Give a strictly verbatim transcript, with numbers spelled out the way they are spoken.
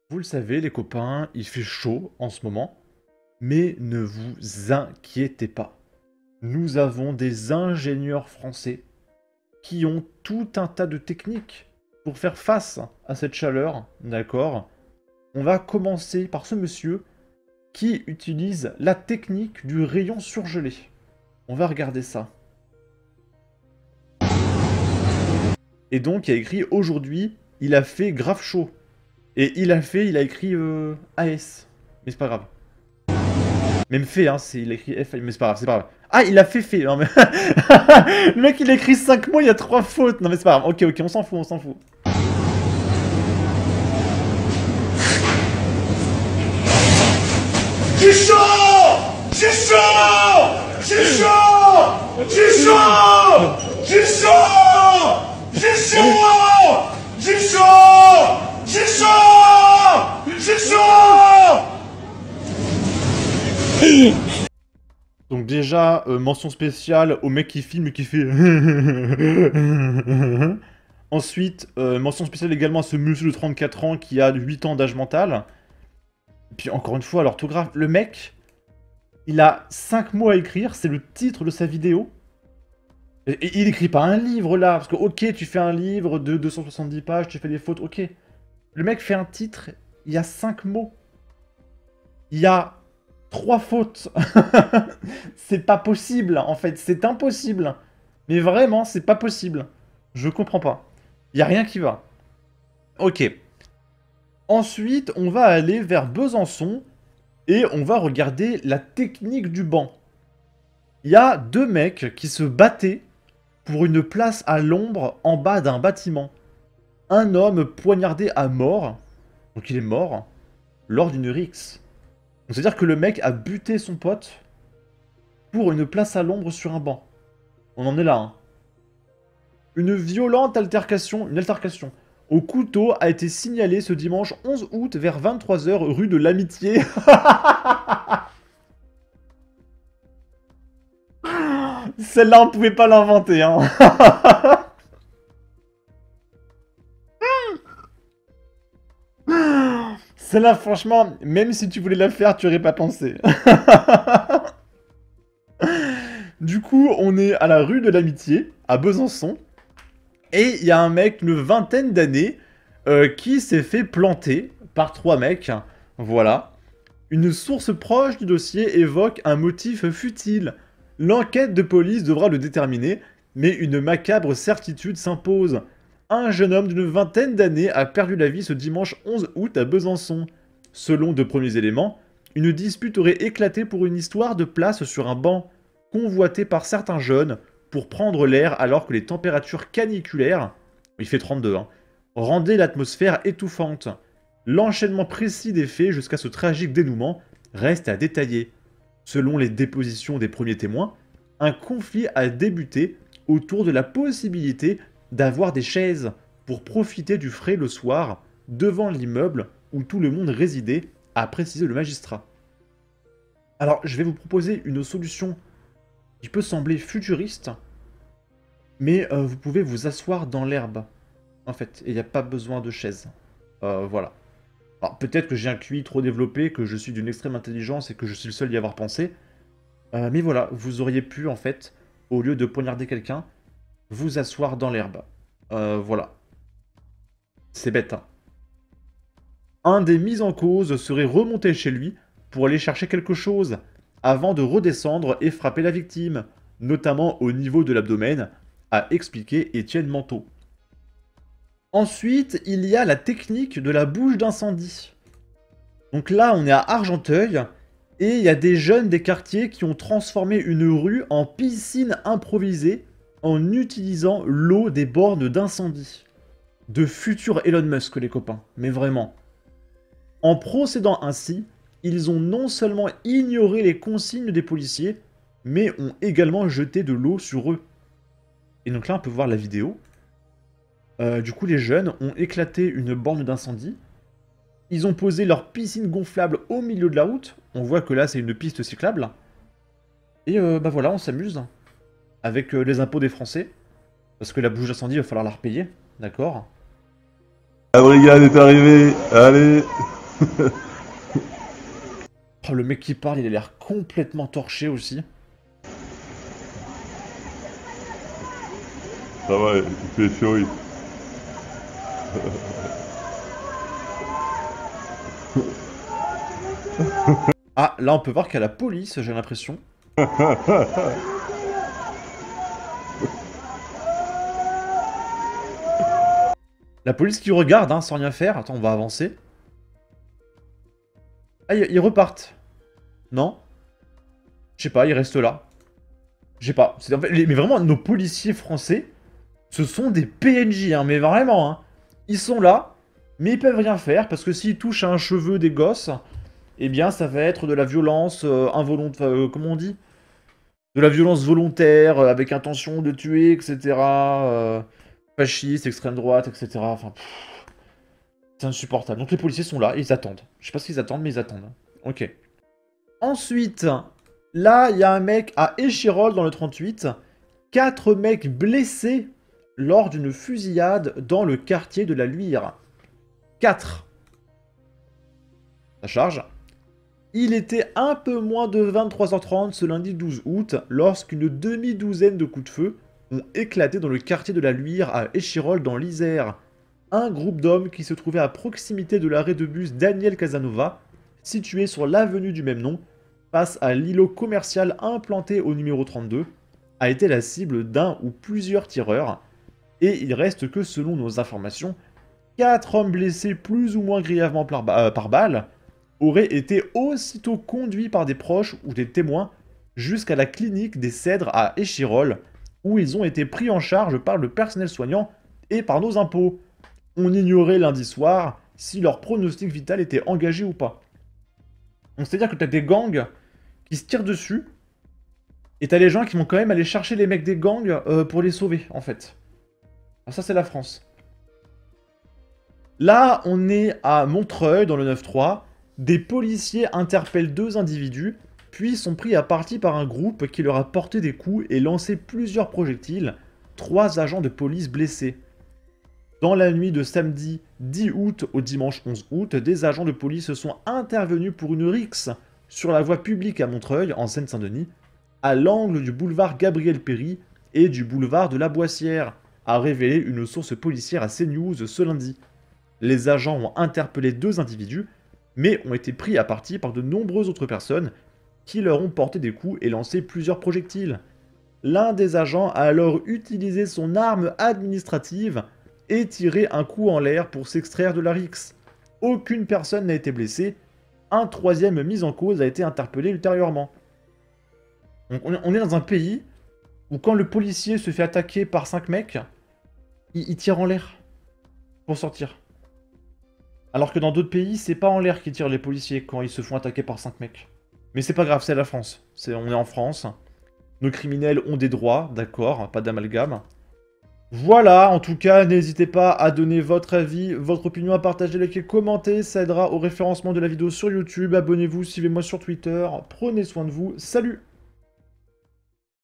Vous le savez, les copains, il fait chaud en ce moment, mais ne vous inquiétez pas. Nous avons des ingénieurs français qui ont tout un tas de techniques pour faire face à cette chaleur, d'accord? On va commencer par ce monsieur qui utilise la technique du rayon surgelé. On va regarder ça. Et donc, il y a écrit aujourd'hui, il a fait grave chaud. Et il a fait, il a écrit euh, A S. Mais c'est pas grave. Même fait, hein, c'est, il a écrit F, mais c'est pas grave, c'est pas grave. Ah, il a fait fait. Non, mais... Le mec, il a écrit cinq mots, il y a trois fautes. Non, mais c'est pas grave. Ok, ok, on s'en fout, on s'en fout. J'ai chaud! J'ai chaud! J'ai chaud! J'ai chaud! J'ai chaud! J'ai chaud! J'ai chaud! J'ai chaud! J'ai chaud! Donc déjà, euh, mention spéciale au mec qui filme et qui fait... Ensuite, euh, mention spéciale également à ce monsieur de trente-quatre ans qui a huit ans d'âge mental. Et puis encore une fois, l'orthographe, le mec, il a cinq mots à écrire, c'est le titre de sa vidéo. Et, et il écrit pas un livre là, parce que ok, tu fais un livre de deux cent soixante-dix pages, tu fais des fautes, ok. Le mec fait un titre, il y a cinq mots. Il y a trois fautes. C'est pas possible, en fait, c'est impossible. Mais vraiment, c'est pas possible. Je comprends pas. Il y a rien qui va. Ok. Ensuite, on va aller vers Besançon et on va regarder la technique du banc. Il y a deux mecs qui se battaient pour une place à l'ombre en bas d'un bâtiment. Un homme poignardé à mort, donc il est mort, lors d'une rixe. C'est-à-dire que le mec a buté son pote pour une place à l'ombre sur un banc. On en est là, hein. Une violente altercation, une altercation au couteau a été signalée ce dimanche onze août vers vingt-trois heures rue de l'Amitié. Celle-là, on pouvait pas l'inventer, hein. Celle-là, franchement, même si tu voulais la faire, tu aurais pas pensé. Du coup, on est à la rue de l'Amitié, à Besançon. Et il y a un mec d'une vingtaine d'années euh, qui s'est fait planter par trois mecs. Voilà. Une source proche du dossier évoque un motif futile. L'enquête de police devra le déterminer, mais une macabre certitude s'impose. Un jeune homme d'une vingtaine d'années a perdu la vie ce dimanche onze août à Besançon. Selon de premiers éléments, une dispute aurait éclaté pour une histoire de place sur un banc, convoité par certains jeunes pour prendre l'air alors que les températures caniculaires, il fait trente-deux, hein, rendaient l'atmosphère étouffante. L'enchaînement précis des faits jusqu'à ce tragique dénouement reste à détailler. Selon les dépositions des premiers témoins, un conflit a débuté autour de la possibilité d'avoir des chaises pour profiter du frais le soir devant l'immeuble où tout le monde résidait, a précisé le magistrat. Alors, je vais vous proposer une solution qui peut sembler futuriste, mais euh, vous pouvez vous asseoir dans l'herbe, en fait, et il n'y a pas besoin de chaise. Euh, voilà. Alors, peut-être que j'ai un Q I trop développé, que je suis d'une extrême intelligence et que je suis le seul à y avoir pensé, euh, mais voilà, vous auriez pu, en fait, au lieu de poignarder quelqu'un, vous asseoir dans l'herbe. Euh, voilà. C'est bête, hein. Un des mis en cause serait remonté chez lui pour aller chercher quelque chose, avant de redescendre et frapper la victime, notamment au niveau de l'abdomen, a expliqué Étienne Manteau. Ensuite, il y a la technique de la bouche d'incendie. Donc là, on est à Argenteuil, et il y a des jeunes des quartiers qui ont transformé une rue en piscine improvisée en utilisant l'eau des bornes d'incendie. De futur Elon Musk, les copains, mais vraiment. En procédant ainsi, ils ont non seulement ignoré les consignes des policiers, mais ont également jeté de l'eau sur eux. Et donc là, on peut voir la vidéo. Euh, du coup, les jeunes ont éclaté une borne d'incendie. Ils ont posé leur piscine gonflable au milieu de la route. On voit que là, c'est une piste cyclable. Et euh, bah voilà, on s'amuse. Avec euh, les impôts des Français. Parce que la bouche d'incendie, il va falloir la repayer. D'accord. La brigade est arrivée, allez. Oh, le mec qui parle, il a l'air complètement torché aussi. Ça va, il fait chaud. Il... Ah, là on peut voir qu'il y a la police, j'ai l'impression. La police qui regarde, hein, sans rien faire. Attends, on va avancer. Ah, ils repartent. Non? Je sais pas, ils restent là. Je sais pas. En fait, les, mais vraiment, nos policiers français, ce sont des P N J, hein, mais vraiment. Hein. Ils sont là, mais ils peuvent rien faire, parce que s'ils touchent à un cheveu des gosses, eh bien, ça va être de la violence euh, involontaire. Euh, comment on dit? De la violence volontaire, euh, avec intention de tuer, et cetera. Euh, fasciste, extrême droite, et cetera. Enfin, c'est insupportable. Donc les policiers sont là, et ils attendent. Je sais pas ce qu'ils attendent, mais ils attendent. Ok. Ensuite, là, il y a un mec à Échirolles dans le trente-huit. Quatre mecs blessés lors d'une fusillade dans le quartier de la Luire. Quatre. Ça charge. Il était un peu moins de vingt-trois heures trente ce lundi douze août lorsqu'une demi-douzaine de coups de feu ont éclaté dans le quartier de la Luire à Échirolles dans l'Isère. Un groupe d'hommes qui se trouvait à proximité de l'arrêt de bus Daniel Casanova, situé sur l'avenue du même nom, face à l'îlot commercial implanté au numéro trente-deux, a été la cible d'un ou plusieurs tireurs, et il reste que selon nos informations, quatre hommes blessés plus ou moins grièvement par, euh, par balle auraient été aussitôt conduits par des proches ou des témoins jusqu'à la clinique des Cèdres à Échirolles, où ils ont été pris en charge par le personnel soignant et par nos impôts. On ignorait lundi soir si leur pronostic vital était engagé ou pas. Donc c'est-à-dire que t'as des gangs qui se tirent dessus, et t'as les gens qui vont quand même aller chercher les mecs des gangs euh, pour les sauver, en fait. Alors ça, c'est la France. Là, on est à Montreuil, dans le neuf trois. Des policiers interpellent deux individus, puis sont pris à partie par un groupe qui leur a porté des coups et lancé plusieurs projectiles. Trois agents de police blessés. Dans la nuit de samedi dix août au dimanche onze août, des agents de police sont intervenus pour une rixe sur la voie publique à Montreuil, en Seine-Saint-Denis, à l'angle du boulevard Gabriel-Péry et du boulevard de la Boissière, a révélé une source policière à CNews ce lundi. Les agents ont interpellé deux individus, mais ont été pris à partie par de nombreuses autres personnes qui leur ont porté des coups et lancé plusieurs projectiles. L'un des agents a alors utilisé son arme administrative et tiré un coup en l'air pour s'extraire de la rixe. Aucune personne n'a été blessée. Un troisième mis en cause a été interpellé ultérieurement. Donc on est dans un pays où quand le policier se fait attaquer par cinq mecs, il, il tire en l'air pour sortir. Alors que dans d'autres pays, c'est pas en l'air qu'ils tirent les policiers quand ils se font attaquer par cinq mecs. Mais c'est pas grave, c'est la France. C'est, on est en France. Nos criminels ont des droits, d'accord, pas d'amalgame. Voilà, en tout cas, n'hésitez pas à donner votre avis, votre opinion, à partager, liker, commenter, ça aidera au référencement de la vidéo sur YouTube. Abonnez-vous, suivez-moi sur Twitter, prenez soin de vous, salut!